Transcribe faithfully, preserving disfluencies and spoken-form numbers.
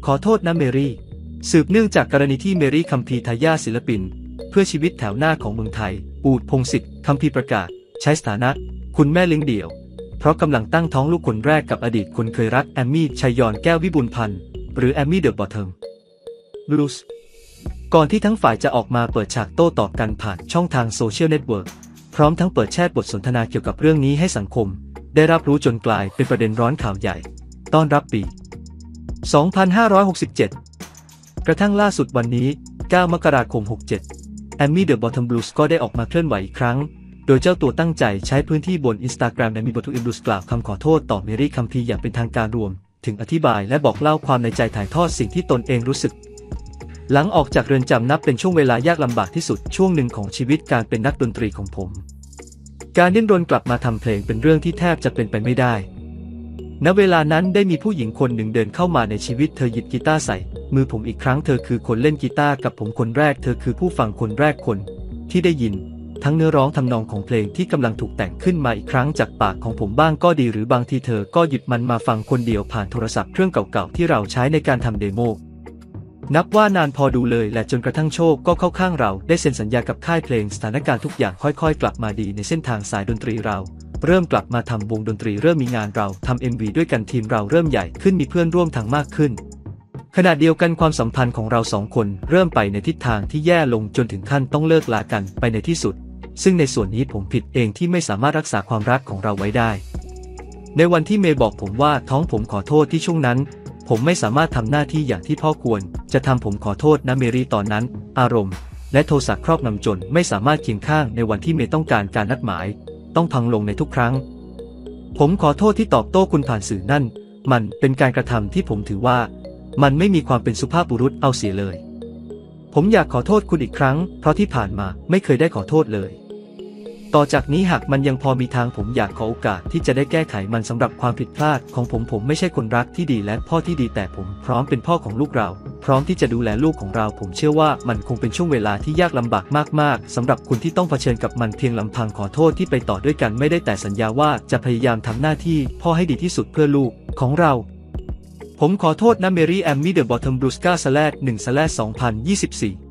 ขอโทษนะเมรี่สืบเนื่องจากกรณีที่เมรี่คัมภีร์ทายาทศิลปินเพื่อชีวิตแถวหน้าของเมืองไทยอูฐพงษ์สิทธิ์คัมภีร์ประกาศใช้สถานะคุณแม่เลี้ยงเดี่ยวเพราะกำลังตั้งท้องลูกคนแรกกับอดีตคนเคยรักแอมมี่ชัยยอนแก้ววิบูลย์พันธ์หรือแอมมี่เดอะบอทเทิมบลูส์ก่อนที่ทั้งฝ่ายจะออกมาเปิดฉากโต้ตอบกันผ่านช่องทางโซเชียลเน็ตเวิร์กพร้อมทั้งเปิดแชทบทสนทนาเกี่ยวกับเรื่องนี้ให้สังคมได้รับรู้จนกลายเป็นประเด็นร้อนข่าวใหญ่ต้อนรับปี สองพันห้าร้อยหกสิบเจ็ด กระทั่งล่าสุดวันนี้ เก้ามกราคม หกเจ็ด แอมมี่เดอะบอททอมบลูส์ก็ได้ออกมาเคลื่อนไหวอีกครั้งโดยเจ้าตัวตั้งใจใช้พื้นที่บน Instagram ในมีบทอินดูสกล่าวคำขอโทษต่อเมรี่คัมภีร์อย่างเป็นทางการรวมถึงอธิบายและบอกเล่าความในใจถ่ายทอดสิ่งที่ตนเองรู้สึกหลังออกจากเรือนจำนับเป็นช่วงเวลายากลำบากที่สุดช่วงหนึ่งของชีวิตการเป็นนักดนตรีของผมการดิ้นรนกลับมาทำเพลงเป็นเรื่องที่แทบจะเป็นไปไม่ได้ณเวลานั้นได้มีผู้หญิงคนหนึ่งเดินเข้ามาในชีวิตเธอหยิบกีตาร์ใส่มือผมอีกครั้งเธอคือคนเล่นกีตาร์กับผมคนแรกเธอคือผู้ฟังคนแรกคนที่ได้ยินทั้งเนื้อร้องทำนองของเพลงที่กำลังถูกแต่งขึ้นมาอีกครั้งจากปากของผมบ้างก็ดีหรือบางทีเธอก็หยิบมันมาฟังคนเดียวผ่านโทรศัพท์เครื่องเก่าๆที่เราใช้ในการทำเดโมนับว่านานพอดูเลยและจนกระทั่งโชคก็เข้าข้างเราได้เซ็นสัญญากับค่ายเพลงสถานการณ์ทุกอย่างค่อยๆกลับมาดีในเส้นทางสายดนตรีเราเริ่มกลับมาทำวงดนตรีเริ่มมีงานเราทำ เอ็ม วี ด้วยกันทีมเราเริ่มใหญ่ขึ้นมีเพื่อนร่วมทางมากขึ้นขณะเดียวกันความสัมพันธ์ของเราสองคนเริ่มไปในทิศทางที่แย่ลงจนถึงขั้นต้องเลิกลากันไปในที่สุดซึ่งในส่วนนี้ผมผิดเองที่ไม่สามารถรักษาความรักของเราไว้ได้ในวันที่เมย์บอกผมว่าท้องผมขอโทษที่ช่วงนั้นผมไม่สามารถทำหน้าที่อย่างที่พ่อควรจะทำผมขอโทษนะเมรี่ตอนนั้นอารมณ์และโทสะครอบงำจนไม่สามารถเคียงข้างในวันที่เมย์ต้องการการนัดหมายต้องพังลงในทุกครั้งผมขอโทษที่ตอบโต้คุณผ่านสื่อนั่นมันเป็นการกระทำที่ผมถือว่ามันไม่มีความเป็นสุภาพบุรุษเอาเสียเลยผมอยากขอโทษคุณอีกครั้งเพราะที่ผ่านมาไม่เคยได้ขอโทษเลยต่อจากนี้หากมันยังพอมีทางผมอยากขอโอกาสที่จะได้แก้ไขมันสำหรับความผิดพลาดของผมผมไม่ใช่คนรักที่ดีและพ่อที่ดีแต่ผมพร้อมเป็นพ่อของลูกเราพร้อมที่จะดูแลลูกของเราผมเชื่อว่ามันคงเป็นช่วงเวลาที่ยากลำบากมากๆสำหรับคุณที่ต้องเผชิญกับมันเพียงลำพังขอโทษที่ไปต่อด้วยกันไม่ได้แต่สัญญาว่าจะพยายามทำหน้าที่พ่อให้ดีที่สุดเพื่อลูกของเราผมขอโทษนะเมรี่แอมมี่เดอะบอททอมบลูสก้าสแลดหนึ่งสแลดสองพันยี่สิบสี่